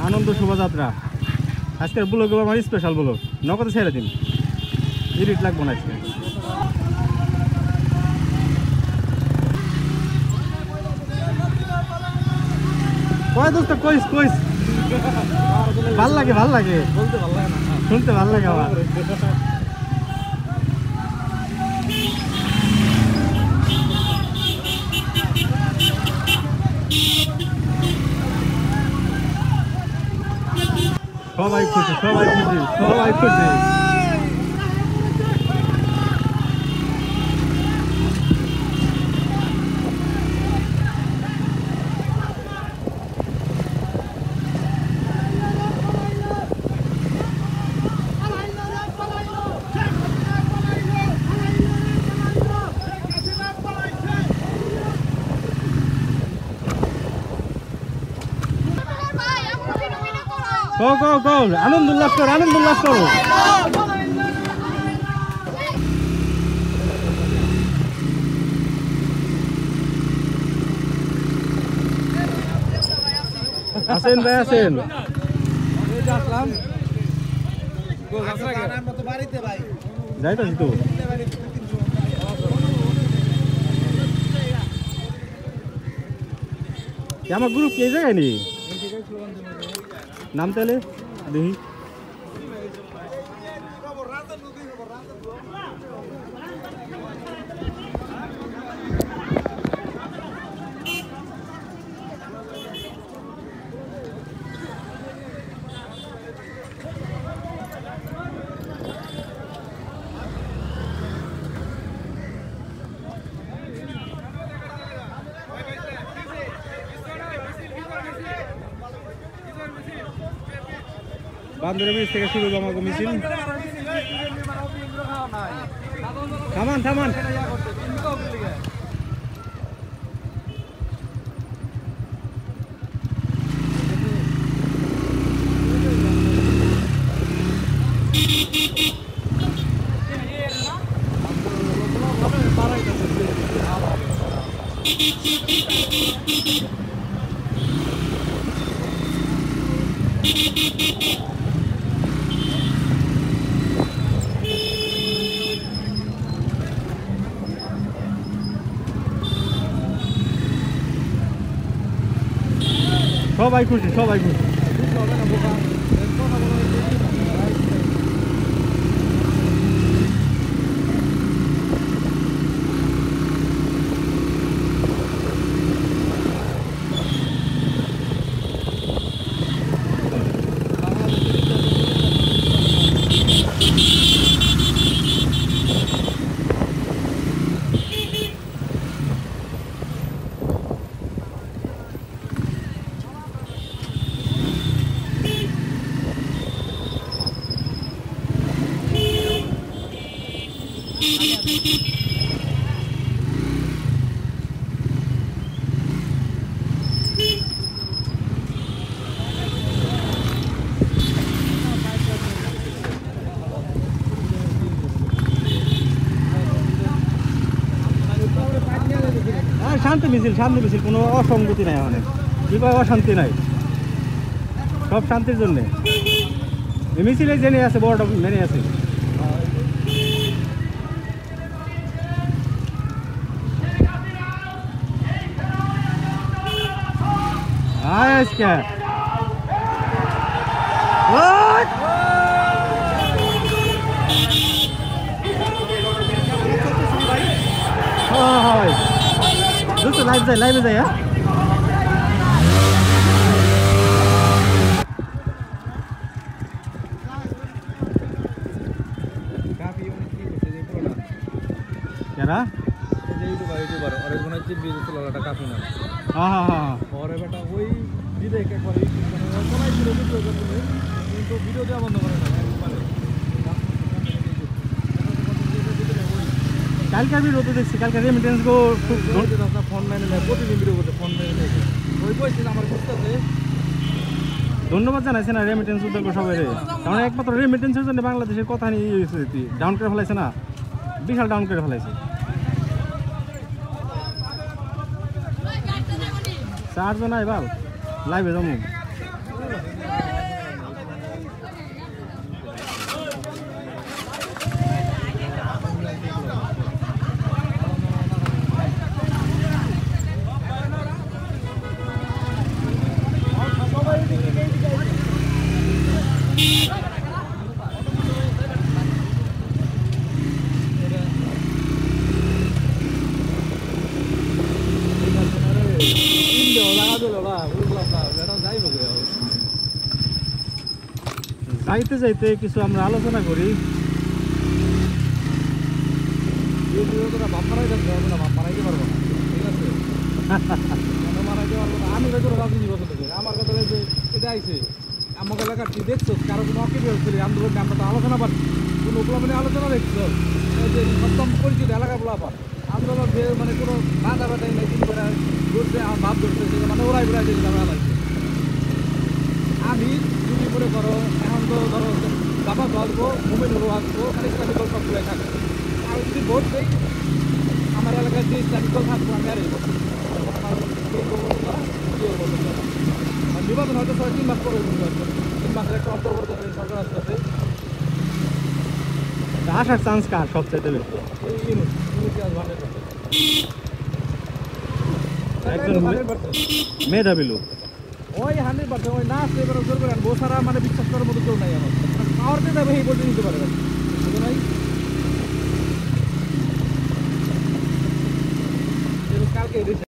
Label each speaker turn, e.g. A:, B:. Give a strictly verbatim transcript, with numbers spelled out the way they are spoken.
A: আনন্দ শোভাযাত্রা আজকের ব্লগ আমার স্পেশাল ব্লগ নগদে ছেড়ে দিন এডিট লাগবো না আজকে কয় দোস্ত কইস কইস ভাল লাগে ভাল লাগে বলতে ভাল লাগে না শুনতে ভাল লাগে আমার সবাই খুশি সবাই খুশি সবাই খুশি Go, go, go! আনন্দ উল্লাস করো আনন্দ উল্লাস করো আসেন ভাই আসেন যাইতাছি তো আমার গ্রুপ কে জায়গায় নি নাম তাহলে দেখি বান্দরের ব্রিজ থেকে শুরু আমাকে মিছিল থামান থামান সবাই খুশি সবাই খুশি শান্তি মিছিল শান্তি মিছিল কোনো অসঙ্গতি নাই অনেক কিভাবে অশান্তি নাই সব শান্তির জন্য এই মিছিলে জেনে আছে বড়টা মেনে আছে আজকে হয় দুটো লাইভ যায় লাইভে যায় হ্যাঁ কেরা ইউটিউবার ইউটিউবার ওরে মনে হচ্ছে বিজনেস লড়াটা কাফি না হ্যাঁ হ্যাঁ হ্যাঁ ওরে বেটা ওই দিদে একবার সবাই ভিডিও ভিডিও করে কিন্তু ভিডিও দেওয়া বন্ধ করে না কালকে আমি রোদে দেখছি কালকে রেমিটেন্স গো আপনার ফোন মেনে নেয় প্রতিদিন ভিডিও করতে ফোন মেনে নেয় ওই বলছেন আমার বুঝতেছে ধন্যবাদ জানাইছে না রেমিটেন্স উদ্যোগ সবাই কারণ একমাত্র রেমিটেন্সের জন্য বাংলাদেশের কথা নিয়ে ডাউন করে ফেলাইছে না বিশাল ডাউন করে ফেলাইছে চারজন নাই বাল লাইভে জমু যাইতে যাইতে কিছু আমরা আলোচনা করি।
B: আমার কথা যে এটা আইছে আমাকে এলাকার তুই দেখছো কারো কোনো অকেবি হচ্ছিল আন্দোলনে আমরা তো আলোচনা পাচ্ছি কোনো ওগুলো আলোচনা দেখছো যে সপ্তম পরিচিত এলাকা বলা পার আন্দোলন যে মানে কোনো বাধা বাধাই নাই দিন করে ধরছে আমার ভাব ধরছে মানে ওরাই বেড়াই দিয়েছে আমরা লাগছে আমি যদি মনে করো এখন তো ধরো জামা আসবো মোবাইল আসবো মানে ইসলামিক দল সবগুলো থাকবে আমি যদি ভোট দিই আমার এলাকার যে ইসলামিক দল থাকবো আমি আর নির্বাচন হয়তো সবাই তিন মাস পরে তিন মাসের একটা অন্তর্বর্তী সরকার আসতেছে
A: আসার চান্স কার সবচেয়ে বেশি? একজন মেধাবী লোক
B: ওই হান্ড্রেড পার্সেন্ট ওই না আসতে এবার জোর করে আনবো সারা মানে বিশ্বাস করার মতো কেউ নাই আমার পাওয়ার দিয়ে যাবে এই বলতে নিতে পারে নাই কালকে